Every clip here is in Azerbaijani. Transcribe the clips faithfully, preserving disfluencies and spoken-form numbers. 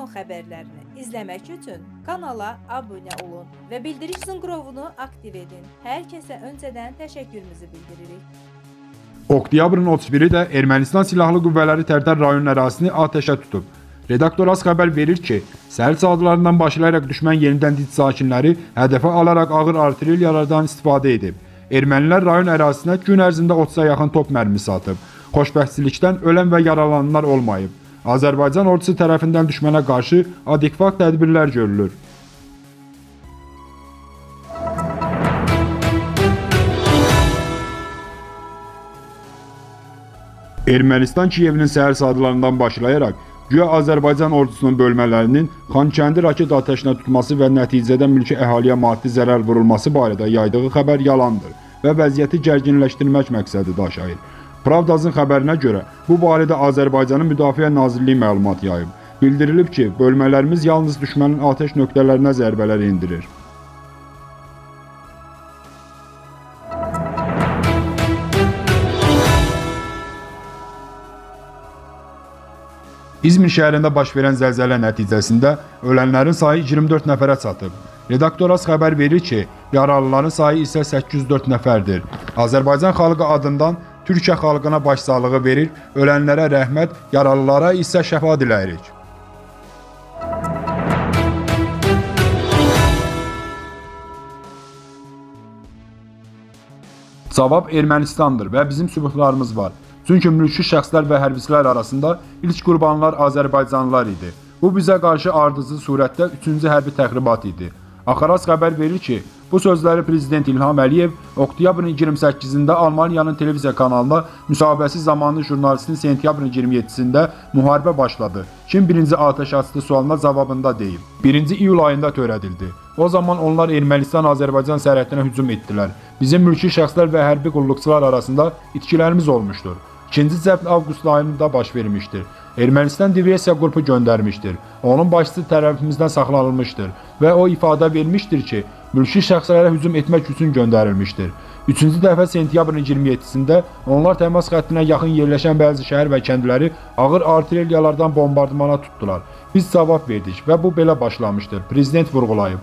son xəbərlərini izləmək üçün kanala abunə olun və bildiriş zınqrovunu aktiv edin. Hər kəsə öncədən təşəkkürümüzü bildiririk. Oktyabrın otuz biri də Ermənistan Silahlı Qüvvələri Tərtər rayon ərazisini atəşə tutub. Redaktor az xəbər verir ki, səhər saatlarından başlayaraq düşmən yenidən dinc sakinləri hədəfə alaraq ağır artilleriyalardan istifadə edib. Ermənilər rayon ərazisinə gün ərzində otuza yaxın top mərmisi atıb. Xoşbəxtçilikdən ölən və yaralananlar olmayıb. Azərbaycan ordusu tərəfindən düşmənə qarşı adekvat tədbirlər görülür. Ermənistan Kiyevinin səhər saatlarından başlayaraq güya Azərbaycan ordusunun bölmələrinin Xankəndi raket atəşinə tutması və nəticədə mülki əhaliyə maddi zərər vurulması barədə yaydığı xəbər yalandır və vəziyyəti gərginləşdirmək məqsədi daşıyır. Pravdazın xəbərinə görə bu barədə Azərbaycanın Müdafiə Nazirliyi məlumat yayıb. Bildirilib ki, bölmələrimiz yalnız düşmənin atəş nöqtələrinə zərbələr endirir. İzmir şəhərində baş verən zəlzələ nəticəsində ölənlərin sayı iyirmi dörd nəfərə çatıb. Redaktor az xəbər verir ki, yaralıların sayı isə səkkiz yüz dörd nəfərdir. Azərbaycan xalqı adından Türkiyə xalqına başsağlığı verir, ölənlərə rəhmət, yaralılara isə şəfa diləyirik. Cavab Ermənistandır və bizim sübutlarımız var. Çünki mülki şəxslər və hərbçilər arasında ilk qurbanlar Azərbaycanlılar idi. Bu bizə qarşı ardıcıl surətdə üçüncü hərbi təxribat idi. Axaraz xəbər verir ki, bu sözləri Prezident İlham Əliyev oktyabrın iyirmi səkkizində Almaniyanın televiziya kanalına müsahibəsi zamanı jurnalistin sentyabrın iyirmi yeddisində müharibə başladı. Kim birinci atəş açdı sualına cavabında deyib. birinci iyul ayında törədildi. O zaman onlar Ermənistan-Azərbaycan sərhədinə hücum etdilər. Bizim mülki şəxslər və hərbi qulluqçular arasında itkilərimiz olmuşdur. İkinci zəbt avqust ayında baş vermişdir. Ermənistan diversiya qrupu göndərmişdir. Onun başçısı tərəfimizdən saxlanılmışdır və o ifadə vermişdir ki, mülki şəxslərə hücum etmək üçün göndərilmişdir. Üçüncü dəfə sentyabrın iyirmi yeddisində onlar təmas xəttinə yaxın yerləşən bəzi şəhər və kəndləri ağır artilleriyalardan bombardımana tutdular. Biz cavab verdik və bu belə başlamışdır, Prezident vurğulayıb.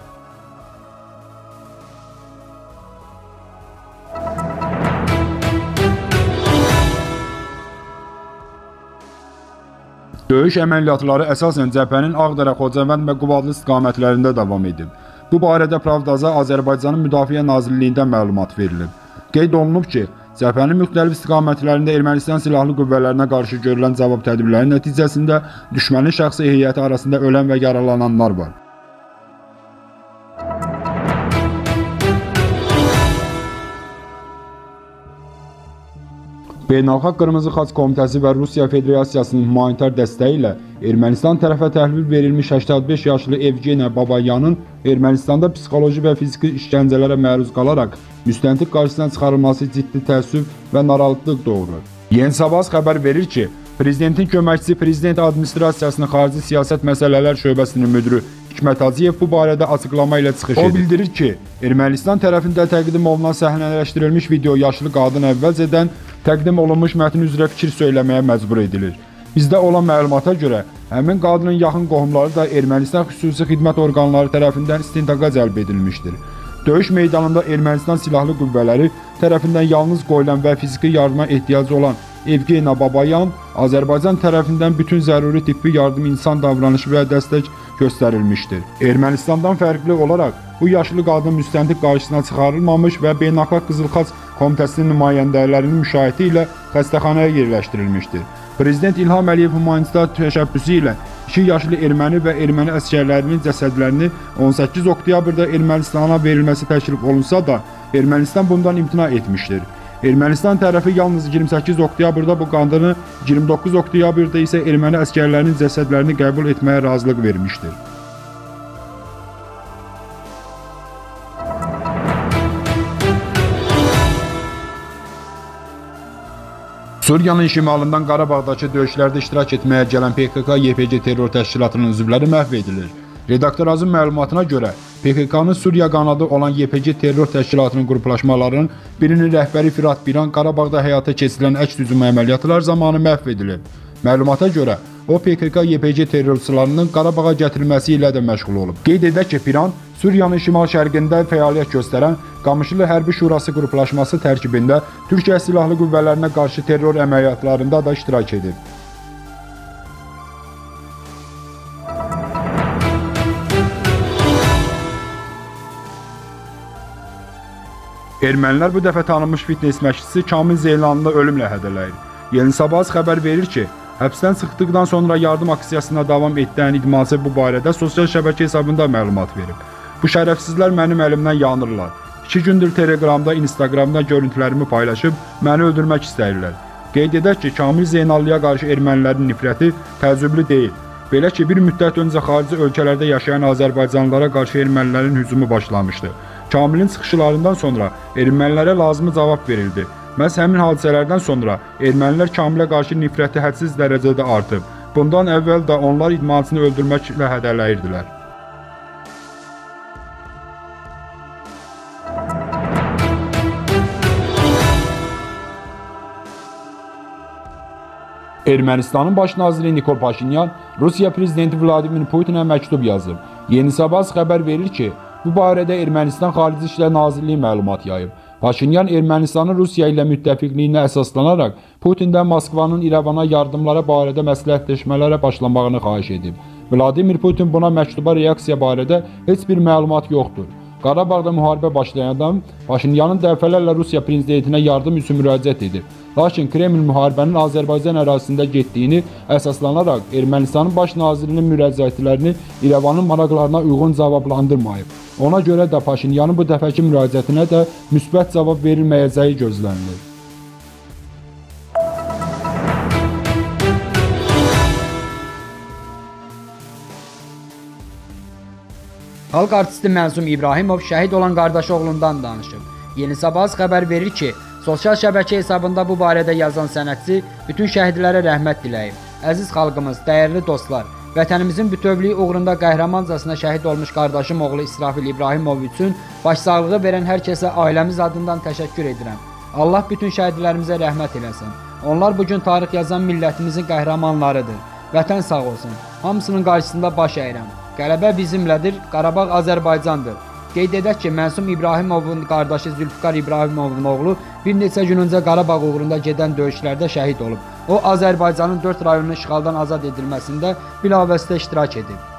Döyüş əməliyyatları əsasən cəbhənin Ağdərə, Xocavənd və Qubadlı istiqamətlərində davam edib. Bu barədə Pravdaza Azərbaycanın Müdafiə Nazirliyindən məlumat verilib. Qeyd olunub ki, cəbhənin müxtəlif istiqamətlərində Ermənistan Silahlı Qüvvələrinə qarşı görülən cavab tədbirləri nəticəsində düşmənin şəxsi heyəti arasında ölən və yaralananlar var. Beynəlxalq Qırmızı Xaç Komitəsi və Rusiya Federasiyasının humanitar dəstəyi ilə Ermənistan tərəfə təhvil verilmiş səksən beş yaşlı Evgeniya Babayanın Ermənistanda psixoloji və fiziki işgəncələrə məruz qalaraq müstəntiq qarşısına çıxarılması ciddi təəssüf və narahatlıq doğurur. Yeni Sabah xəbər verir ki, Prezidentin köməkçisi Prezident Administrasiyasının Xarici Siyasət Məsələlər Şöbəsinin müdürü Hikmət Hacıyev bu barədə açıqlama ilə çıxış edir. O bildirir ki, Ermənistan tərəfində təqdim olunan səhnələşdirilmiş video yaşlı qadın əvvəlcədən təqdim olunmuş mətn üzrə fikir söyləməyə məcbur edilir. Bizdə olan məlumata görə, həmin qadının yaxın qohumları da Ermənistan xüsusi xidmət orqanları tərəfindən istintaqa cəlb edilmişdir. Döyüş meydanında Ermənistan Silahlı Qüvvələri tərəfindən yalnız qoyulan və fiziki yardıma ehtiyacı olan Evgeniya Babayan, Azərbaycan tərəfindən bütün zəruri tibbi yardım, insan davranışı və dəstək göstərilmişdir. Ermənistandan fərqli olaraq bu yaşlı qadın müstəntiq qarşısına çıxarılmamış və Beynəlxalq Qızıl Xaç Komitəsinin nümayəndələrinin müşayiəti ilə xəstəxanaya yerləşdirilmişdir. Prezident İlham Əliyev humanitar təşəbbüsü ilə iki yaşlı erməni və erməni əsgərlərinin cəsədlərini on səkkiz oktyabrda Ermənistana verilməsi təklif olunsa da, Ermənistan bundan imtina etmişdir. Ermənistan tərəfi yalnız iyirmi səkkiz oktyabrda bu qadını, iyirmi doqquz oktyabrda isə erməni əsgərlərinin cəsədlərini qəbul etməyə razılıq vermişdir. Suriyanın şimalından Qarabağdakı döyüşlərdə iştirak etməyə gələn P K K Y P G terror təşkilatının üzvləri məhv edilir. Redaktorazın məlumatına görə P K K-nın Suriya qanadı olan Y P G terror təşkilatının qruplaşmalarının birinin rəhbəri Firat Biran Qarabağda həyata keçirilən əks hücum əməliyyatlar zamanı məhv edilib. Məlumata görə o P K K Y P G terrorçularının Qarabağa gətirilməsi ilə də məşğul olub. Qeyd edək ki, İran Suriyanın şimal-şərqində fəaliyyət göstərən Qamışlı Hərbi Şurası qruplaşması tərkibində Türkiyə Silahlı Qüvvələrinə qarşı terror əməliyyatlarında da iştirak edib. Ermənilər bu dəfə tanınmış fitness məşqçisi Kamil Zeynalını ölümlə hədələyir. Yeni Sabah xəbər verir ki, həbsdən çıxdıqdan sonra yardım aksiyasına davam etdiyi idmançı bu barədə sosial şəbəkə hesabında məlumat verib. Bu şərəfsizlər mənim əlimdən yanırlar. İki gündür Telegramda, Instagramda görüntülərimi paylaşıb məni öldürmək istəyirlər. Qeyd edək ki, Kamil Zeynallıya qarşı ermənilərin nifrəti təəccüblü deyil. Belə ki, bir müddət öncə xarici ölkələrdə yaşayan azərbaycanlılara qarşı ermənilərin hücumu başlamışdı. Kamilin çıxışlarından sonra ermənilərə lazımi cavab verildi. Məhz həmin hadisələrdən sonra ermənilər Kamilə qarşı nifrəti hədsiz dərəcədə artıb. Bundan əvvəl də onlar idmançını öldürməklə hədələyirdilər. Ermənistanın baş naziri Nikol Paşinyan Rusiya prezidenti Vladimir Putinə məktub yazıb. Yeni Sabah xəbər verir ki, bu barədə Ermənistan Xarici İşlər Nazirliyi məlumat yayıb. Paşinyan Ermənistanın Rusiya ilə müttəfiqliyinə əsaslanaraq Putindən Moskvanın İrəvana yardımlara barədə məsləhətləşmələrə başlamağını xahiş edib. Vladimir Putin buna məktuba reaksiya barədə heç bir məlumat yoxdur. Qarabağda müharibə başlayandan Paşinyanın dəfələrlə Rusiya prezidentinə yardım üçün müraciət edib. Lakin Kreml müharibənin Azərbaycan ərazisində getdiyini əsaslanaraq Ermənistanın baş nazirinin müraciətlərini İrəvanın maraqlarına uyğun cavablandırmayıb. Ona görə də Paşinyanın bu dəfəki müraciətinə də müsbət cavab verilməyəcəyi gözlənilir. Xalq artisti Məsum İbrahimov şəhid olan qardaşı oğlundan danışıb. Yeni Sabah xəbər verir ki, sosial şəbəkə hesabında bu barədə yazan sənətçi bütün şəhidlərə rəhmət diləyib. Əziz xalqımız, dəyərli dostlar, vətənimizin bütövlüyü uğrunda qəhrəmancasına şəhid olmuş qardaşım oğlu İsrafil İbrahimov üçün başsağlığı verən hər kəsə ailəmiz adından təşəkkür edirəm. Allah bütün şəhidlərimizə rəhmət eləsin. Onlar bugün tarix yazan millətimizin qəhrəmanlarıdır. Vətən sağ olsun. Hamısının qarşısında baş əyirəm. Qələbə bizimlədir, Qarabağ Azərbaycandır. Qeyd edək ki, Məsum İbrahimovun qardaşı Zülfikar İbrahimovun oğlu bir neçə gün öncə Qarabağ uğrunda gedən döyüşlərdə şəhid olub. O, Azərbaycanın dörd rayonunun işğaldan azad edilməsində bilavasitə iştirak edib.